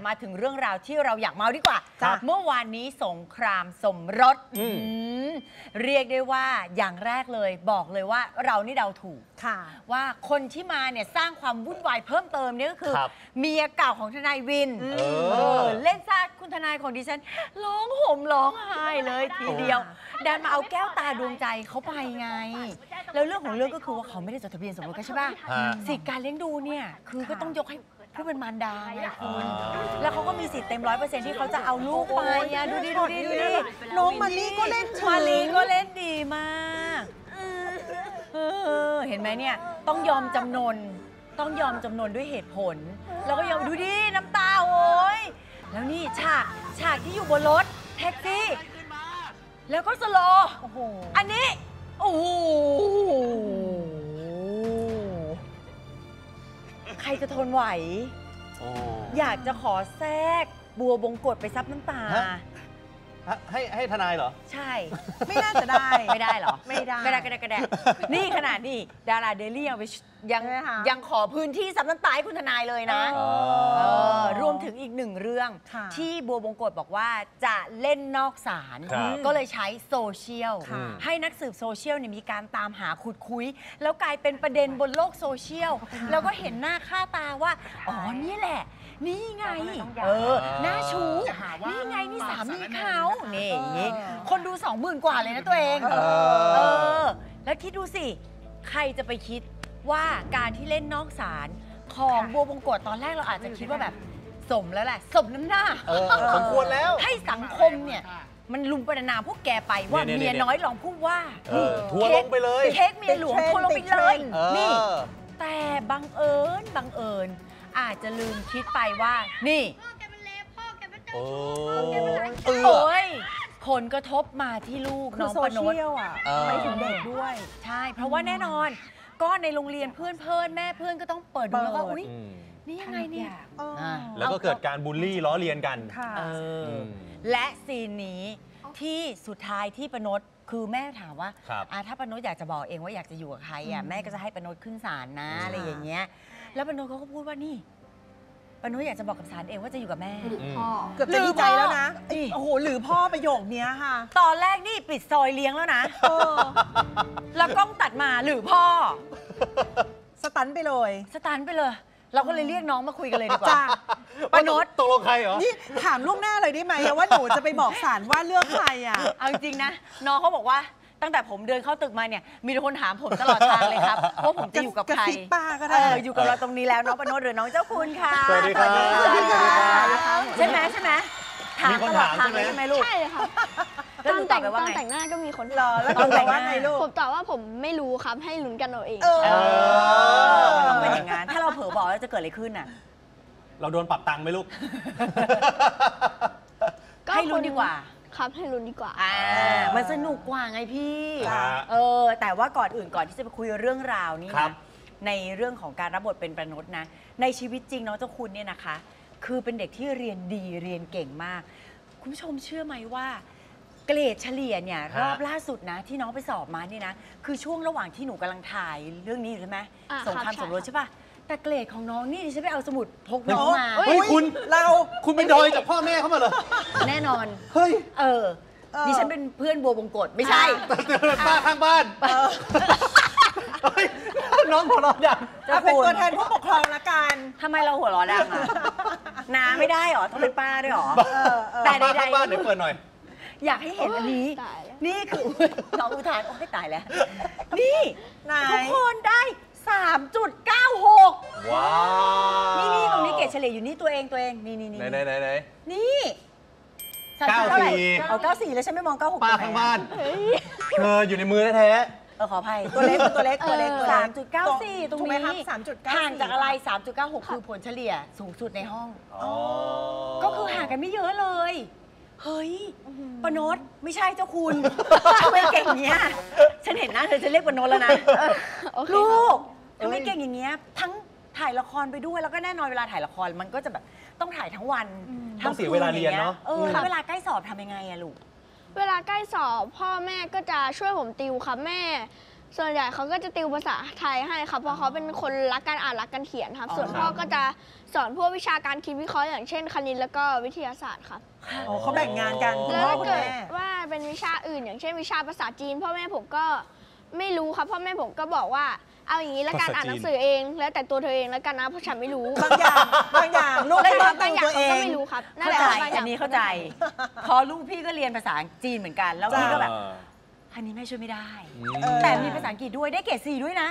มาถึงเรื่องราวที่เราอยากเมาดีกว่าเมื่อวานนี้สงครามสมรสเรียกได้ว่าอย่างแรกเลยบอกเลยว่าเรานี่เดาถูกว่าคนที่มาเนี่ยสร้างความวุ่นวายเพิ่มเติมเนี่ยก็คือเมียเก่าของทนายวินเล่นซะคุณทนายของดิฉันร้องห่มร้องไห้เลยทีเดียวดันมาเอาแก้วตาดวงใจเขาไปไงแล้วเรื่องของเรื่องก็คือว่าเขาไม่ได้จดทะเบียนสมรสกันใช่ป่ะสิทธิการเลี้ยงดูเนี่ยคือก็ต้องยกให้ผู้เป็นมารดาไงคุณแล้วเขาก็มีสิทธิ์เต็ม100%ที่เขาจะเอาลูกไปดูดิน้องมาลีก็เล่นมาลีก็เล่นดีมากเห็นไหมเนี่ยต้องยอมจำนนด้วยเหตุผลแล้วก็ยอมดูดิน้ำตาโอ้ยแล้วนี่ฉากที่อยู่บนรถแท็กซี่แล้วก็สโลว์อันนี้โอ้โหใครจะทนไหวอยากจะขอแทรกบัวบงกฎไปซับน้ำตาให้ทนายเหรอใช่ไม่น่าจะได้ไม่ได้เหรอไม่ได้นี่ขนาดนี้ดาราเดลี่ยังขอพื้นที่ซับน้ำตาให้คุณทนายเลยนะรวมถึงอีกหนึ่งเรื่องที่บัวบงกฎบอกว่าจะเล่นนอกศาลก็เลยใช้โซเชียลให้นักสืบโซเชียลมีการตามหาขุดคุยแล้วกลายเป็นประเด็นบนโลกโซเชียลแล้วก็เห็นหน้าค่าตาว่าอ๋อนี่แหละนี่ไงหน้าชูนี่ไงนี่สามีเขานี่อย่างนี้คนดู 20,000 กว่าเลยนะตัวเองแล้วคิดดูสิใครจะไปคิดว่าการที่เล่นนอกศาลของบัวบงกฎตอนแรกเราอาจจะคิดว่าแบบสมแล้วแหละสมน้ำหน้าสมควรแล้วให้สังคมเนี่ยมันลุมประนามพวกแกไปว่าเมียน้อยลองพูดว่าทัวร์ลงไปเลยเค้กเมียหลวงทัวร์ลงไปเลยนี่แต่บังเอิญอาจจะลืมคิดไปว่านี่โอ้ยผลกระทบมาที่ลูกน้องปนดไปถึงเด็กด้วยใช่เพราะว่าแน่นอนก็ในโรงเรียนเพื่อนแม่เพื่อนก็ต้องเปิดดูแล้วก็อุ๊ยนี่ยังไงเนี่ยแล้วก็เกิดการบูลลี่ล้อเลียนกันและซีนนี้ที่สุดท้ายที่ปนดคือแม่ถามว่าถ้าปนดอยากจะบอกเองว่าอยากจะอยู่กับใครแม่ก็จะให้ปนดขึ้นศาลนะอะไรอย่างเงี้ยแล้วปนดเขาก็พูดว่านี่ปนดอยากจะบอกกับศาลเองว่าจะอยู่กับแม่เกือบจะดีใจแล้วนะโอ้โหหรือพ่อประโยคนี้ค่ะตอนแรกนี่ปิดซอยเลี้ยงแล้วนะแล้วกล้องตัดมาหรือพ่อสตันไปเลยเราก็เลยเรียกน้องมาคุยกันเลยดีกว่าปนดตกลงใครเหรอนี่ถามล่วงหน้าเลยได้ไหมว่าหนูจะไปบอกศาลว่าเลือกใครเอาจริงนะน้องเขาบอกว่าตั้งแต่ผมเดินเข้าตึกมาเนี่ยมีคนถามผมตลอดทางเลยครับว่าผมจะอยู่กับใครป้าก็ได้อยู่กับเราตรงนี้แล้วน้องปนดหรือน้องเจ้าคุณค่ะสวัสดีค่ะใช่ไหมถามตลอดทางเลยใช่ไหมลูกใช่ค่ะตอนแต่งหน้าก็มีคนรอแล้วตอนแต่งหน้าไงลูกผมตอบว่าผมไม่รู้ครับให้ลุ้นกันเอาเองต้องเป็นอย่างนั้นถ้าเราเผลอบอกแล้วจะเกิดอะไรขึ้นเราโดนปรับตังค์ไหมลูกให้ลุ้นดีกว่าครับให้ลุ้นดีกว่ามันสนุกกว่าไงพี่แต่ว่าก่อนที่จะไปคุยเรื่องราวนี้นะในเรื่องของการรับบทเป็นปนดนะในชีวิตจริงน้องเจ้าคุณเนี่ยนะคะคือเป็นเด็กที่เรียนดีเรียนเก่งมากคุณผู้ชมเชื่อไหมว่าเกรดเฉลี่ยเนี่ยรอบล่าสุดนะที่น้องไปสอบมานี่นะคือช่วงระหว่างที่หนูกำลังถ่ายเรื่องนี้อยู่ใช่ไหมสงครามสมรสใช่ป่ะแต่เกรดของน้องนี่ดิฉันไปเอาสมุดพกน้องมาเฮ้ยคุณไปดอยจากพ่อแม่เขามาเหรอแน่นอนเฮ้ยดิฉันเป็นเพื่อนบัวบงกฎไม่ใช่ป้าข้างบ้านน้องหัวเราะดังเป็นตัวแทนผู้ปกครองละกันทำไมเราหัวเราะดังน้าไม่ได้หรอต้องเป็นป้าด้วยหรอแต่ใดๆบ้านเดี๋ยวเปิดหน่อยอยากให้เห็นอันนี้นี่คือน้องอุทานโอ้ยตายแล้วนี่ทุกคนได้3.96 ว้าวนี่ตรงนี้เกรดเฉลี่ยอยู่นี่ตัวเองนี่ไหนนี่ 94 เอา94แล้วฉันไม่มอง96 ป้าข้างบ้านเธออยู่ในมือแท้ขออภัยตัวเล็ก 3.94ตรงนี้ห่างจากอะไร 3.96 คือผลเฉลี่ยสูงสุดในห้องก็คือห่างกันไม่เยอะเลยเฮ้ยปนดไม่ใช่เจ้าคุณทำไมเก่งอย่างเงี้ยฉันเห็นหน้าเธอจะเรียกปนดแล้วนะลูกทำไมเก่งอย่างเงี้ยทั้งถ่ายละครไปด้วยแล้วก็แน่นอนเวลาถ่ายละครมันก็จะแบบต้องถ่ายทั้งวันต้องเสียเวลาเรียนเนาะแล้วเวลาใกล้สอบทำยังไงอะลูกเวลาใกล้สอบพ่อแม่ก็จะช่วยผมติวครับแม่ส่วนใหญ่เขาก็จะติวภาษาไทยให้ครับเพราะเขาเป็นคนรักการอ่านรักการเขียนครับ ส่วนพ่อก็จะสอนพวกวิชาการคิดวิเคราะห์อย่างเช่นคณิตแล้วก็วิทยาศาสตร์ครับโอ้เขาแบ่งงานกันคุณแล้วพ่อถ้าคุณเกิดแม่ว่าเป็นวิชาอื่น อย่างเช่นวิชาภาษาจีนพ่อแม่ผมก็ไม่รู้ครับพ่อแม่ผมก็บอกว่าเอาอย่างนี้ละกันภาษาจีนอ่านหนังสือเอง แล้วแต่ตัวเธอเองแล้วกันนะเพราะฉันไม่รู้บางอย่างลูกและให้บาทำงอย่างตัวเอเขาก็งไม่รู้ครับนั่นเข้าแหละใจครับบางอย่าอังนนี้เข้าใจ พอลูกพี่ก็เรียนภาษาจีนเหมือนกัน แล้วพี่ก็แบบอันนี้แม่ช่วยไม่ได้ แต่มีภาษาอังกฤษด้วยได้เกรด4ด้วยนะ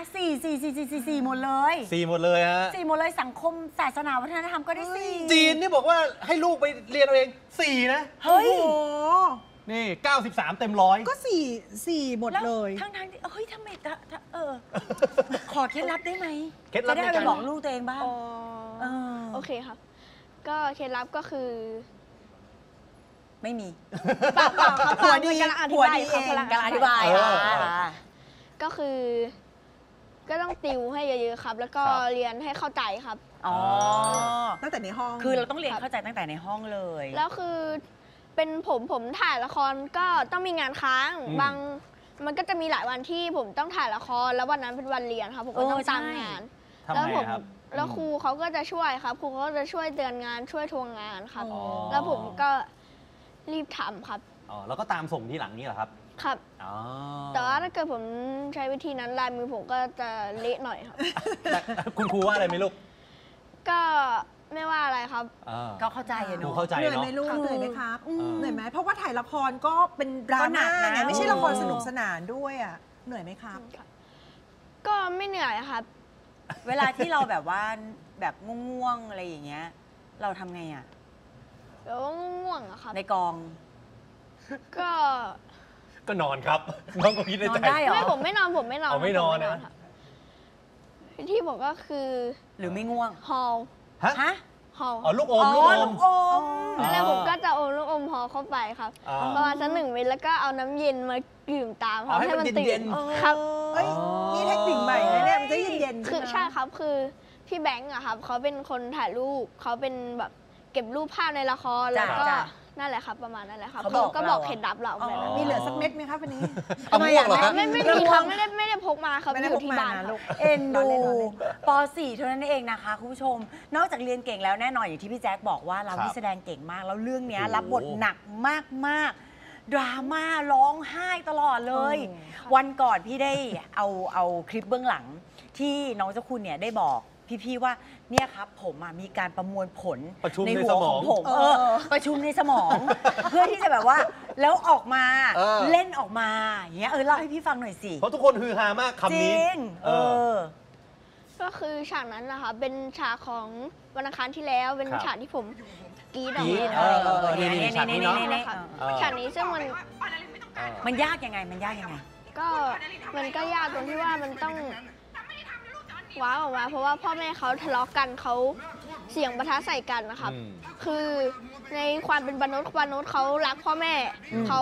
4หมดเลย 4 หมดเลยฮะ 4หมดเลยสังคมศาสนาวัฒนธรรมก็ได้4 จีนนี่บอกว่าให้ลูกไปเรียนเอาเอง 4 นะเฮ้ยโอ้โหนี่ 93 เต็มร้อยก็สี่หมดแล้วเลยทั้งที่เฮ้ยทำไมขอเคล็ดลับได้ไหมเคล็ดลับจะได้ในเอาการไปบอกลูกตัวเองบ้างอ๋อเออโอเคครับ ก็เคล็ดลับก็คือไม่มีเปล่าครับหัวดีกำลังอธิหัวบายดีครับเองกำลังกำลังอธิบายเออก็คือ ก็ต้องติวให้เยอะๆครับ แล้วก็ครับเรียนให้เข้าใจครับอ๋อตั้งแต่ในห้องคือเราต้องเรียนเข้าใจตั้งแต่ในห้องเลยแล้วคือเป็นผมถ่ายละครก็ต้องมีงานค้างอืมบางมันก็จะมีหลายวันที่ผมต้องถ่ายละครแล้ววันนั้นเป็นวันเรียนครับ ผมก็ต้องตามงานทำแล้วไงผมครับแล้วครูเขาก็จะช่วยครับครูเขาก็จะช่วยเตือนงานช่วยทวงงานครับอ๋อแล้วผมก็รีบทำครับอ๋อแล้วก็ตามส่งที่หลังนี่เหรอครับครับอ๋อแต่ว่าถ้าเกิดผมใช้วิธีนั้นลายมือผมก็จะเละหน่อยครับแต่คุณครูว่าอะไรไหมลูกก็ไม่ว่าอะไรครับก็เข้าใจอะครูเนาะเข้าใจเหนื่อยเนาะไหมลูกเหนื่อยไหมครับเออเหนื่อยไหมเพราะว่าถ่ายละครก็เป็นดราก็หนัม่ากนะไงไม่ใช่ละครสนุกสนานด้วยอ่ะเหนื่อยไหมครับก็ไม่เหนื่อยครับเวลาที่เราแบบว่าแบบง่วงๆอะไรอย่างเงี้ย เราทำไงอ่ะแล้วาง่วงอะครับในกองก็ก็นอนครับ น้องก็คิดในนอใจนได้เหรอไม่ผมไม่นอนผมไม่นอนเอาไม่นอนผมนะครับที่ผมก็คือหรือไม่ง่วงฮอลฮะฮะฮอลอ๋อลูกอมอ๋ลูกออลูมกอมแล้วผมก็จะอมลูกอมฮอลเข้าไปครับอ่าประมาณสัก1 เม็ดแล้วก็เอาน้ำเย็นมาดื่มตามคอ๋รัอบ ให้มันตื่เย็นนครับเอ้ยนี่เทคนิคใหม่นะเนี่ยมันจะเย็นๆคือไหมใช่ครับคือพี่แบงค์อะครับเขาเป็นคนถ่ายรูปเขาเป็นแบบเก็บรูปภาพในละครแล้วก็จ้ะนั่นแหละครับประมาณนั่นแหละครับเขาบอกก็บอกเราอะเคล็ดลับเราอ๋อไปแล้วมีเหลือสักเม็ดไหมครับวันนี้เอาม่วงเหรอครับไม่มีครับไม่ได้พกมาครับไม่อได้ยู่พกที่มาบ้านนะครับ ลูกเอ็นล้อดูเล่นล้อเล่นป .4 เท่านั้นเองนะคะคุณผู้ชม นอกจากเรียนเก่งแล้วแน่นอนอย่างที่พี่แจ๊คบอกว่าเราครับที่แสดงเก่งมาก แล้วเรื่องเนี้ยโอ้โหรับบทหนักมากๆ ดราม่าร้องไห้ตลอดเลย วันก่อนพี่ได้เอาคลิปเบื้องหลัง ที่น้องเจ้าคุณเนี่ยได้บอกพี่ๆว่าเนี่ยครับผมอะมีการประมวลผลประชุมในหัวสมขออง งผมประชุมในสมอง เพื่อที่จะแบบว่าแล้วออกมาเออเล่นออกมาอย่างเงี้ยเล่าให้พี่ฟังหน่อยสิเพราะทุกคนฮือฮามากจคำนี้ริงเออก็คือฉากนั้นนะคะเป็นฉากของวันอังคารที่แล้วเป็นครับฉากที่ผมกรีดออกกรี๊ดมานี่ฉากนี้เนาะนะคะเออฉากนี้ซึ่งมันมันยากยังไงมันยากยังไงก็มันก็ยากตรงที่ว่ามันต้องว้าวออกมา เพราะว่าพ่อแม่เขาทะเลาะกันเขาเสียงปะทะใส่กันนะครับอืมคือในความเป็นมนุษย์เขารักพ่อแม่เขา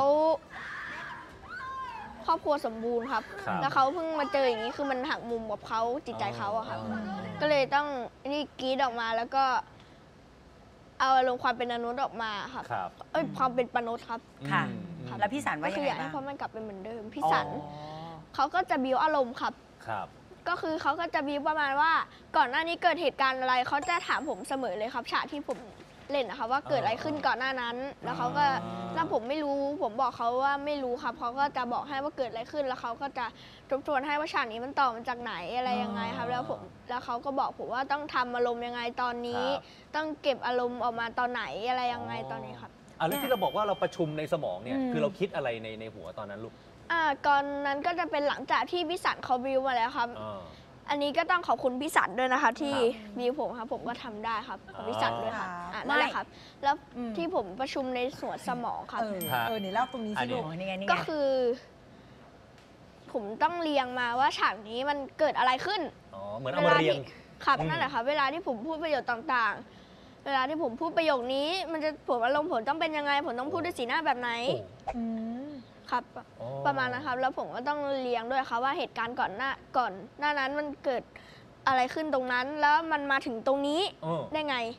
ครอบครัวสมบูรณ์ครับครับแล้วเขาเพิ่งมาเจออย่างนี้คือมันหักมุมกับเขาจิตใจเขาอะครับ ก็เลยต้องนี่กรีดออกมาแล้วก็ เอาอารมณ์ความเป็นมนุษย์ออกมาครับครับความเป็นมนุษย์ครับค่ะอืมแล้วพี่สันก็ว่ายัคืงอไงอยากให้บ้างพ่อแม่กลับเป็นเหมือนเดิมพี่สันอ๋อเขาก็จะบิวอารมณ์ครับครับก็คือเขาก็จะบิวประมาณว่าก่อนหน้านี้เกิดเหตุการณ์อะไรเขาจะถามผมเสมอเลยครับฉากที่ผมเล่นนะคะว่าเกิดอะไรขึ้นก่อนหน้านั้น แล้วเขาก็ถ้าผมไม่รู้ผมบอกเขาว่าไม่รู้ครับเขาก็จะบอกให้ว่าเกิดอะไรขึ้น แล้วเขาก็จะทบทวนให้ว่าฉากนี้มันต่อมาจากไหนอะไรยังไงครับ แล้วเขาก็บอกผมว่าต้องทำอารมณ์ยังไงตอนนี้ ต้องเก็บอารมณ์ออกมาตอนไหนอะไรยังไงตอนนี้ครับอ่ะแล้วที่เราบอกว่าเราประชุมในสมองเนี่ยอืมคือเราคิดอะไรในหัวตอนนั้นลูกก่อนนั้นก็จะเป็นหลังจากที่พี่สันเขาบิวมาแล้วครับอ่าอันนี้ก็ต้องขอบคุณพี่สันด้วยนะคะ ที่บิวผมครับผมก็ทำได้ครับขอบพี่สันด้วยค่ะครับนั่นแหละครับ แล้วอืมที่ผมประชุมในส่วนสมองครับนี่เล่าตรงนี้อัสินนี้ลูกโอ้นี่ไงนี่ก็ไงคือ ผมต้องเรียงมาว่าฉากนี้มันเกิดอะไรขึ้นอ๋อเหมือนเอามาเรียงครับอืมนั่นแหละครับเวลาที่ผมพูดประโยชน์ต่างๆ เวลาที่ผมพูดประโยคนี้ มันจะผมอารมณ์ผมต้องเป็นยังไง ผมต้องพูดด้วยสีหน้าแบบไหนโอ้ครับอ๋อประมาณนะครับ แล้วผมก็ต้องเรียงด้วยครับว่าเหตุการณ์ก่อนหน้านั้นมันเกิดอะไรขึ้นตรงนั้น แล้วมันมาถึงตรงนี้เออได้ไง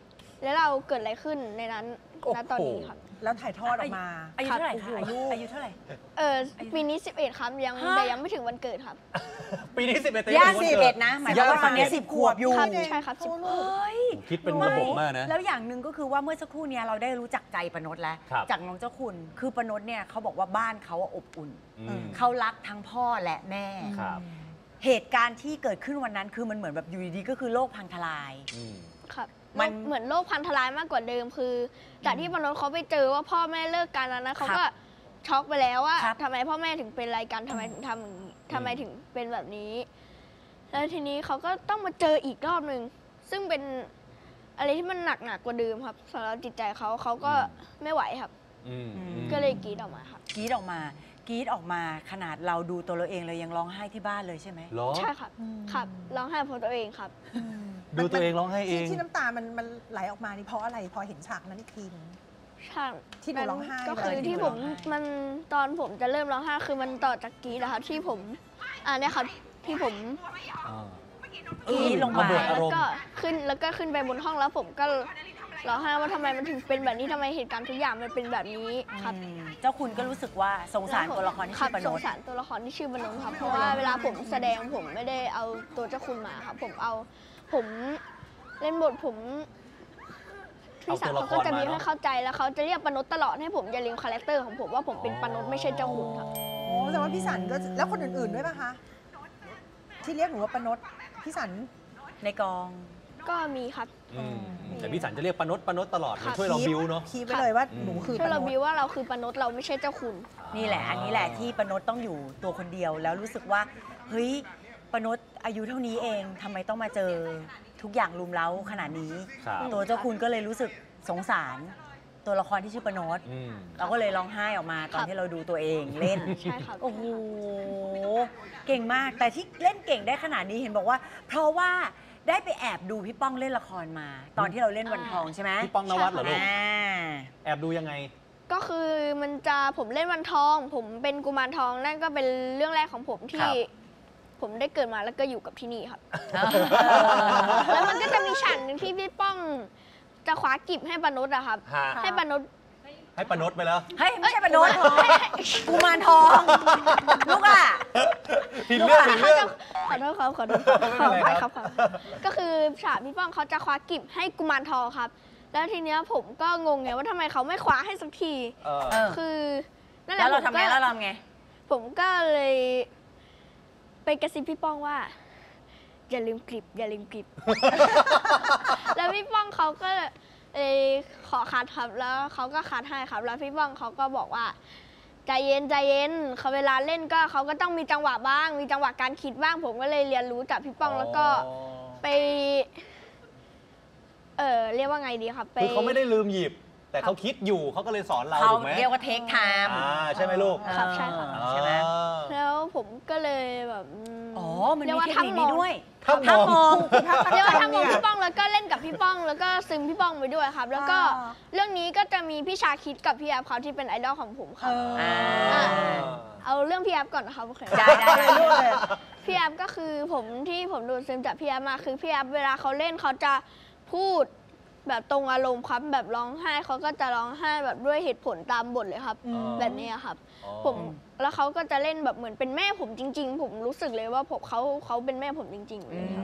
แล้วเราเกิดอะไรขึ้นในนั้นณตอนนี้ครับแล้วถ่ายทอดออกมาอายุเท่าไหร่คะโอ้โหอายุเท่าไหร่ปีนี้ 11 ครับยังฮะแต่ยังไม่ถึงวันเกิดครับปีนี้11แต่ย่างไม่ถึงวันเกิด 41นะหมายความว่าตอนนี้10 ขวบอยู่ครับใช่ครับโอ้ 10 ลูกเฮ้ยคิดเป็นระบบมากนะแล้วอย่างหนึ่งก็คือว่าเมื่อสักครู่เนี้ยเราได้รู้จักใจปนดแล้วครับจากน้องเจ้าคุณคือปนดเนี่ยเขาบอกว่าบ้านเขาอบอุ่นอืมเขารักทั้งพ่อและแม่ครับเหตุการณ์ที่เกิดขึ้นวันนั้นคือมันเหมือนแบบอยู่ดีๆก็คือโลกพังทลายอืมครับมัมัน นเหมือนโลกพันทลายมากกว่าเดิมคือจากที่ปนดเขาไปเจอว่าพ่อแม่เลิกกันแล้วนะเขาก็ช็อกไปแล้วว่าครับทำไมพ่อแม่ถึงเป็นอะไรกันทำไมถึงทำอย่างนี้ทำไมถึงเป็นแบบนี้ แล้วทีนี้เขาก็ต้องมาเจออีกรอบหนึ่งซึ่งเป็นอะไรที่มันหนักกว่าเดิมครับสำหรับจิตใจเขาก็ไม่ไหวครับอืมก็เลยกรีดออกมาครับกรีดออกมากรีดออกมาขนาดเราดูตัวเราเองเลยยังร้องไห้ที่บ้านเลยใช่ไหมเหรอใช่ครับครับร้องไห้เพราะตัวเองครับดูตัวเองร้องไห้เองที่น้ำตามันไหลออกมานี่เพราะอะไรพอเห็นฉากนั้นอีกทีนึงใช่ที่หนูร้องไห้ก็คือเลยที่ผมที่หนูร้องไห้มันตอนผมจะเริ่มร้องไห้คือมันต่อจากกรีดนะครับที่ผมเนี่ยครับที่ผมกรีดลงมาระเบิดแล้วอารมณ์ก็ขึ้นไปบนห้องแล้วผมก็ร้องไห้ว่าทำไมมันถึงเป็นแบบนี้ทำไมเหตุการณ์ทุกอย่างมันเป็นแบบนี้ครับเจ้าคุณก็รู้สึกว่าสงสารตัวละครที่ชื่อปคนบสงดสารตัวละครที่ชื่อปนดครับเพราะว่าเวลาผมแสดงผมไม่ได้เอาตัวเจ้าคุณมาครับผมเล่นบทผมพี่สาวเขาก็จะมีให้เข้าใจแล้วเขาจะเรียกปนดตลอดให้ผมอย่าลืมคาแรคเตอร์ของผมว่าผมเป็นปนดไม่ใช่เจ้าคุณครับโอ้แต่ว่าพี่สันก็แล้วคนอื่นๆด้วยป่ะคะที่เรียกหนูว่าปนดพี่สันในกองก็มีครับอืมแต่พี่สันจะเรียกปนดตลอดครับช่วยเราบิวเนาะคีบไปเลยว่าหนูคือช่วยปเรานดบิวว่าเราคือปนดเราไม่ใช่เจ้าคุณนี่แหละ อันนี้แหละที่ปนดต้องอยู่ตัวคนเดียวแล้วรู้สึกว่าเฮ้ยปนดอายุเท่านี้เองทำไมต้องมาเจอทุกอย่างลุมเล้าขนาดนี้ครับตัวเจ้าคุณก็เลยรู้สึกสงสารตัวละครที่ชื่อปนดอืมเราก็เลยร้องไห้ออกมาตอนที่เราดูตัวเองเล่นใช่ครับโอ้โหเก่งมากแต่ที่เล่นเก่งได้ขนาดนี้เห็นบอกว่า เพราะว่าได้ไปแอบดูพี่ป้องเล่นละครมา ตอนที่เราเล่นวันทองใช่ไหมพี่ป้องนวัดเหรอลูกอ่าแอบดูยังไงก็คือมันจะผมเล่นวันทอง ผมเป็นกุมารทองนั่นก็เป็นเรื่องแรกของผมครัที่บผมได้เกิดมาแล้วก็อยู่กับที่นี่ครับ แล้วมันก็จะมีฉากหนึ่งที่พี่ป้องจะคว้ากิบให้ปนดอะครับฮะให้ปนดให้ปนดไปแล้วเฮ้ยไม่ใช่ปนดกุมารทองลูกอ่ะผิดเรื่องผิดเรื่องขอโทษครับขอโทษไม่เป็นไรครับก็คือฉากพี่ป้องเขาจะคว้ากิบให้กุมารทองครับ แล้วทีเนี้ยผมก็งงไงว่าทำไมเขาไม่คว้าให้สักทีเออเออคือนั่นแหแล้ละวเราทำไงแล้วเราทำไงผมก็เลยไปกระซิบพี่ป้องว่า อย่าลืมกริบอย่าลืมกริบ แล้วพี่ป้องเขาก็ขอคัดครับแล้วเขาก็คัดให้ครับ แล้วพี่ป้องเขาก็บอกว่าใจเย็นใจเย็นเขาเวลาเล่นก็เขาก็ต้องมีจังหวะบ้าง มีจังหวะการคิดบ้าง ผมก็เลยเรียนรู้จากพี่ป้องแล้วก็ไป เรียกว่าไงดีครับไปคือเขาไม่ได้ลืมหยิบ แต่เขาคิดอยู่เขาก็เลยสอนเราเขาถูกไหมเรียกว่าเทคไทม์ใช่ไหมลูกครับใช่ครับใช่ไหมแล้วผมก็เลยแบบอ๋อ มันเรียมีกว่าเทคนิคนี้ด้วยถ้ามองมองเรียกว่าทั้งวงพี่ป้องแล้วก็เล่นกับพี่ป้องแล้วก็ซึมพี่ป้องไปด้วยครับ แล้วก็เรื่องนี้ก็จะมีพี่ชาคิดกับพี่แอฟเขาที่เป็นไอดอลของผมครับอ่าเอาเรื่องพี่แอฟก่อนนะครับโอเคได้ได้ได้ลูกเลยพี่แอฟก็คือผมที่ผมดูดซึมจากพี่แอฟมาคือพี่แอฟเวลาเขาเล่นเขาจะพูดแบบตรงอารมณ์ครับแบบร้องไห้เขาก็จะร้องไห้แบบด้วยเหตุผลตามบทเลยครับ แบบนี้ครับ ผมแล้วเขาก็จะเล่นแบบเหมือนเป็นแม่ผมจริง ๆ ผมรู้สึกเลยว่าผมเขาเป็นแม่ผมจริงๆเลยครับ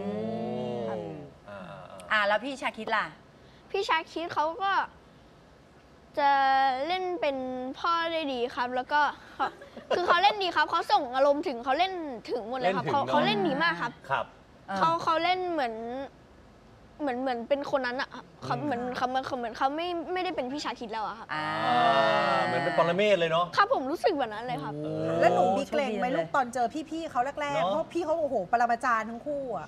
แล้วพี่ชาคิดล่ะพี่ชาคิดเขาก็จะเล่นเป็นพ่อได้ดีครับ แล้วก็คือเขาเล่นดีครับเขาส่งอารมณ์ถึงเขาเล่นถึงหมดเลยครับเขาเล่นดีมากครับครับเขาเล่นเหมือนเป็นคนนั้นอะเขาเหมือนเขาไม่ได้เป็นพี่ชาคิดแล้วอะครับเหมือนเป็นปรเมศเลยเนาะครับผมรู้สึกแบบนั้นเลยครับแล้วหนูมีเกรงไหมลูกตอนเจอพี่ๆเขาแรกๆเนอะเพราะพี่เขาโอ้โหปรมาจารย์ทั้งคู่อ่ะ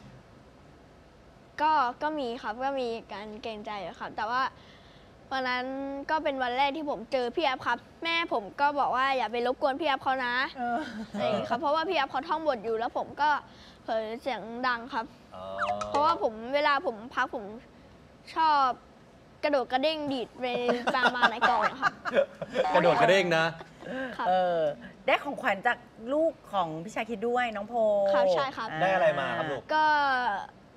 ก็มีครับก็มีการเกรงใจอะครับ แต่ว่าวันนั้นก็เป็นวันแรกที่ผมเจอพี่แอฟครับ แม่ผมก็บอกว่าอย่าไปรบกวนพี่แอฟเขานะอะไรอย่างงี้ครับเพราะว่าพี่แอฟเขาท่องบทอยู่แล้วผมก็เผยเสียงดังครับ เพราะว่าเวลาผมพักผมชอบกระโดดกระเด้งดีดไปตามมาในกองครับกระโดดกระเด้งนะครับได้ของขวัญจากลูกของพี่ชาคิดด้วยน้องโพครับใช่ครับได้อะไรมาครับลูกก็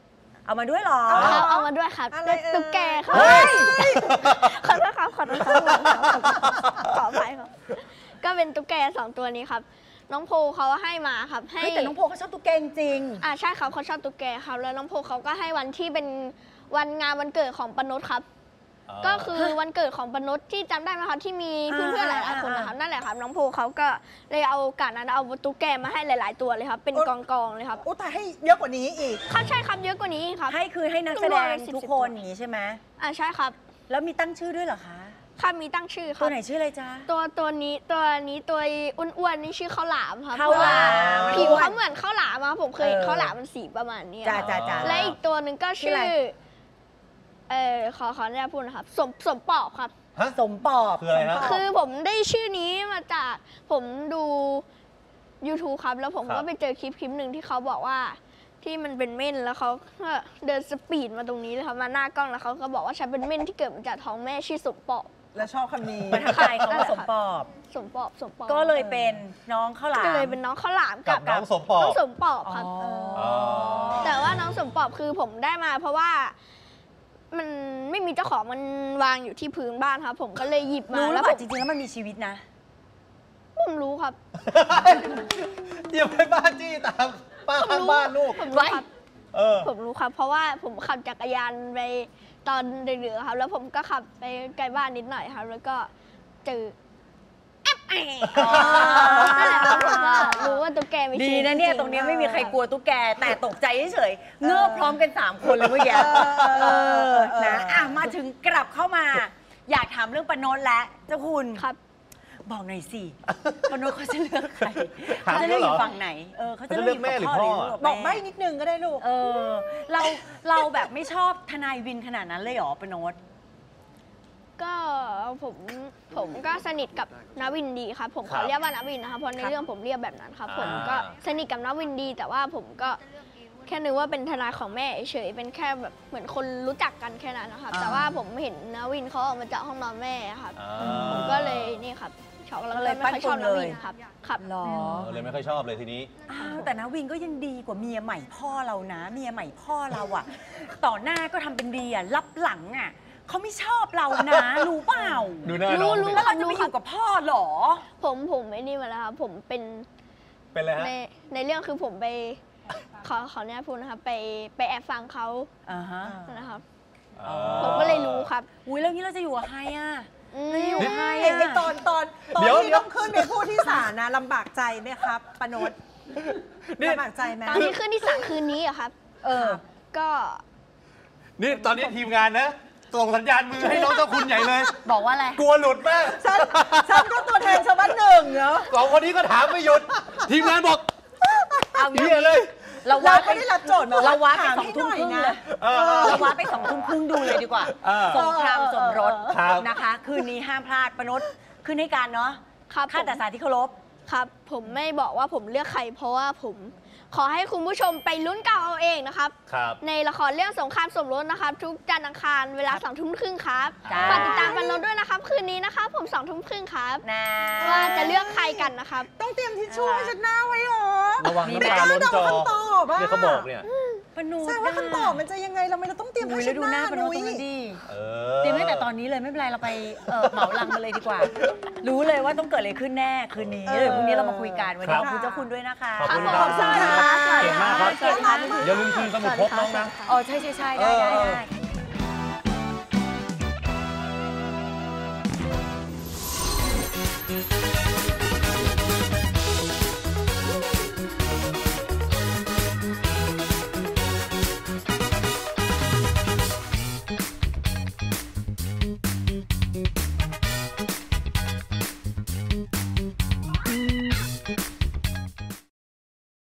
เอามาด้วยเหรอเอามาด้วยครับอะไรตุ๊กแกครับเฮ้ยขอโทษครับขออภัยครับก็เป็นตุ๊กแก2 ตัวนี้ครับน้องโพเขาให้มาครับให้เฮ้ยแต่น้องโพเขาชอบตุ๊กแกจริงใช่ครับเขาชอบตุ๊กแกครับแล้วน้องโพเขาก็ให้วันที่เป็นวันงานวันเกิดของปนดครับ ก็คือวันเกิดของปนดที่จำได้ไหมคะที่มีเพื่อนๆหลายๆคนนะครับนั่นแหละครับน้องโพเขาก็เลยเอาโอกาสนั้นเอาตุ๊กแกมาให้หลายๆตัวเลยครับเป็นกองๆเลยครับโอ้แต่ให้เยอะกว่านี้อีกเขาใช่ครับเยอะกว่านี้ครับให้คือให้นักแสดงทุกคนอย่างนี้ใช่ไหมใช่ครับแล้วมีตั้งชื่อด้วยเหรอคะค่ะมีตั้งชื่อคตัรัวบไหนชื่ออะไรจ๊ะตัวนี้ตัวอ้วนๆนี่ชื่อข้าวหลามครับข้าวหลามผิวเขาเหมือนข้าวหลามอะผมเคยเห็นข้าวหลามมันสีประมาณนี้จ้าครับจ้าจ้าและอีกตัวหนึ่งก็ชื่อชื่อะไรขออนุญาตพูดนะครับสมปอบครับฮะสมปอบคืออะไรฮะคือผมได้ชื่อนี้มาจากผมดู YouTube ครับ แล้วผมครัก็บไปเจอคลิปหนึ่งที่เขาบอกว่าที่มันเป็นเม่นแล้วเขาก็เดินสปีดมาตรงนี้เลยครับมาหน้ากล้องแล้วเขาก็บอกว่าฉันเป็นเม่นที่เกิดมาจากท้องแม่ชื่อสมปอบแล้วชอบคำนี้ประทับใจเขาว่าสมปอบสมปอบสมปอบก็เลยเป็นน้องข้าวหลามก็เลยเป็นน้องข้าวหลามกับน้องสมปอบน้องสมปอบครับอ๋อแต่ว่าน้องสมปอบคือผมได้มา เพราะว่ามันไม่มีเจ้าของมันวางอยู่ที่พื้นบ้านครับ ผมก็เลยหยิบมารู้หรือแล้วเปผล่าม จริงๆแล้วมันมีชีวิตนะผมรู้ครับอย่าไปบ้าจี้ตามป้าข้างบ้านลูกผมรู้ครับเออผมรู้ครับ เพราะว่าผมขับจักรยานไปตอนดึกๆครับ แล้วผมก็ขับไปไกลบ้านนิดหน่อยครับ แล้วก็เจอนั่นแหละครับผมก็รู้ว่าตุ๊กแกมีดีชีวิตนะเนี่ยจงๆตรงเนี้ยไม่มีใครกลัวตุ๊กแก แต่ตกใจเฉยๆเงือบพร้อมกัน 3 คนเลยเมื่อกี้นะมาถึงกลับเข้ามา อยากถามเรื่องปนดแล้วเจ้าคุณครับบอกหน่อยสิปนดเขาจะเลือกใครถามเขาจะเลือกอด้วยเหรอยู่ฝั่งไหนเขาจะเลือกอยู่กับพ่อหรืออยู่กับบอกใบ้แม่นิดนึงก็ได้ลูกเราแบบไม่ชอบทนายวินขนาดนั้นเลยเหรอปนดก็ผมก็สนิทกับนาวินดีครับ ผมคขรัอบ เรียกว่านาวินนะครับเพราะในเรื่องผมเรียกแบบนั้นครับ ผมก็สนิทกับนาวินดี แต่ว่าผมก็แค่นึกว่าเป็นทนายของแม่เฉยๆเป็นแค่แบบเหมือนคนรู้จักกันแค่นั้นนะครับ แต่ว่าผมเห็นนาวินเขาออกมาจากห้องนอนแม่ครับ ผมก็เลยนี่ครับช็อกแล้วก็เลยไม่ค่อยชอบนาวินครับครับหรอเลยไม่ค่อยชอบเลยทีนี้อ้าวแต่นาวินก็ยังดีกว่าเมียใหม่พ่อเรานะ เมียใหม่พ่อเราอะต่อหน้าก็ทำเป็นดีอะรับหลังอะเขาไม่ชอบเรานะ รู้เปล่าดูหน้าน้องรู้สิแล้วเราจะไปอยู่กับพ่อเหรอผมไม่นี่มาแล้วครับผมเป็นเป็นอะไรฮะในเรื่องคือผมไปขอเนี่ยพูดนะครับไปแอบฟังเขาอ่าฮะนะครับอ๋อผมก็เลยรู้ครับอุ้ยแล้วนี้เราจะอยู่กับใครอะไม่อยู่ใครไอ้อะตอนเดี๋ยวที่ต้องขึ้นไปพูดที่ศาลนะลำบากใจไหมครับปนดนี่ลำบากใจไหมตอนที่ขึ้นที่ศาลคืนนี้อะครับ ก็นี่ตอนนี้ทีมงานนะส่งสัญญาณมือให้น้องเจ้าคุณใหญ่เลยบอกว่าอะไรกลัวหลุดมากฉันก็ตัวแทนชาวบ้านหนึ่งเนาะสองคนนี้ก็ถามไม่หยุด ทีมงานบอกเอาเฮียเลยเราเราวัดไปไม่ได้รับโจทย์มาเราวัดไปถาม 2 ให้ทุ่หมน่อยครึ่งนะเลย เราวัดไป2 ทุ่มครึ่งดูเลยดีกว่า สงครามสมรสครับนะคะ คืนนี้ห้ามพลาดปนดขึ้นให้การเนาะครับข้าแต่สารที่เคารพครับ ผมไม่บอกว่าผมเลือกใคร เพราะว่าผมขอให้คุณผู้ชมไปลุ้นกันเอาเองนะครับครับในละครเรื่องสงครามสมรสนะครับ ทุกจันทร์อังคารเวลา2 ทุ่มครึ่งครับจ้าฝากติดตามกันด้วยนะครับ คืนนี้นะครับผม2 ทุ่มครึ่งครับนะว่าจะเลือกใครกันนะครับต้องเตรียมทิชชู่ให้ฉันหน้าไว้หรอระวังน้ำตาล้นจอคำตอบอะเนี่ยเขาบอกเนี่ยปนดแสดงว่าคำตอบมันจะยังไงเราไม่ต้องเตรียมอุ้ผ้ายแล้เช็วดดูหหน้าปนดน้านุ้ตยรงนั้นดีเอเตรียมตั้งแต่ตอนนี้เลยไม่เป็นไรเราไปเหมาลังมาเลยดีกว่า รู้เลยว่าต้องเกิดอะไรขึ้นแน่คืนนี้เดี๋ยวพรุ่งนี้เรามาคุยกันวันนี้ขอบคุณเจ้าคุณด้วยนะคะขอบคุณขคอรับบ คุณค่ะเก่งมากครับสวัสดีค่ะอย่าลืมคืนสมุดพกน้องนะอ๋อใช่ได้